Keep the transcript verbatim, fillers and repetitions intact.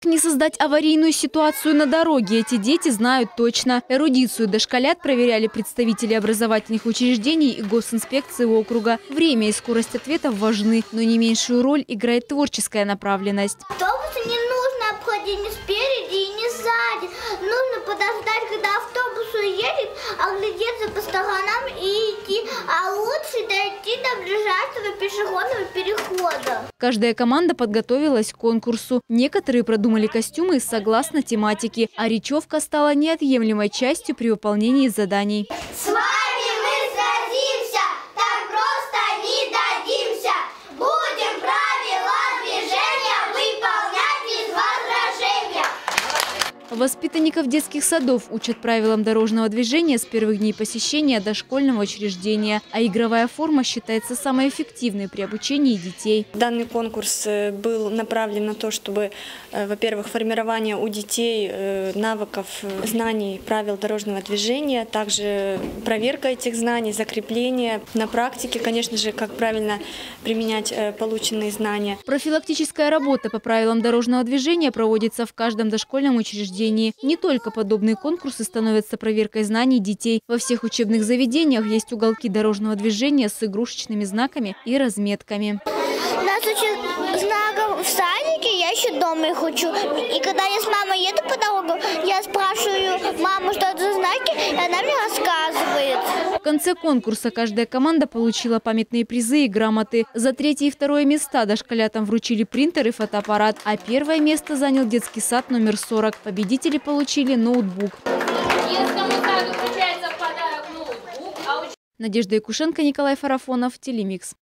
Не создать аварийную ситуацию на дороге эти дети знают точно. Эрудицию дошколят проверяли представители образовательных учреждений и госинспекции округа. Время и скорость ответов важны, но не меньшую роль играет творческая направленность. Автобусы не нужно обходить ни спереди и ни сзади. Нужно подождать, когда автобус уедет, оглядеться по сторонам и идти. А лучше дойти до ближайшего пешеходного перехода. Каждая команда подготовилась к конкурсу. Некоторые продумали костюмы согласно тематике, а речевка стала неотъемлемой частью при выполнении заданий. С вами мы сразимся, так просто не дадимся. Будем правила движения выполнять без возражения. Воспитанников детских садов учат правилам дорожного движения с первых дней посещения дошкольного учреждения. А игровая форма считается самой эффективной при обучении детей. Данный конкурс был направлен на то, чтобы, во-первых, формирование у детей навыков, знаний правил дорожного движения, также проверка этих знаний, закрепление на практике, конечно же, как правильно применять полученные знания. Профилактическая работа по правилам дорожного движения проводится в каждом дошкольном учреждении. Не только подобные конкурсы становятся проверкой знаний детей. Во всех учебных заведениях есть уголки дорожного движения с игрушечными знаками и разметками. Нас учат знаков в садике, я еще дома их учу. И когда я с мамой еду по дорогу, я спрашиваю маму, что это за знаки, и она мне рассказывает. В конце конкурса каждая команда получила памятные призы и грамоты. За третье и второе места дошколятам вручили принтер и фотоаппарат, а первое место занял детский сад номер сорок. Победители получили ноутбук. Детскому саду вручается в подарок ноутбук. Надежда Якушенко, Николай Фарафонов, Телемикс.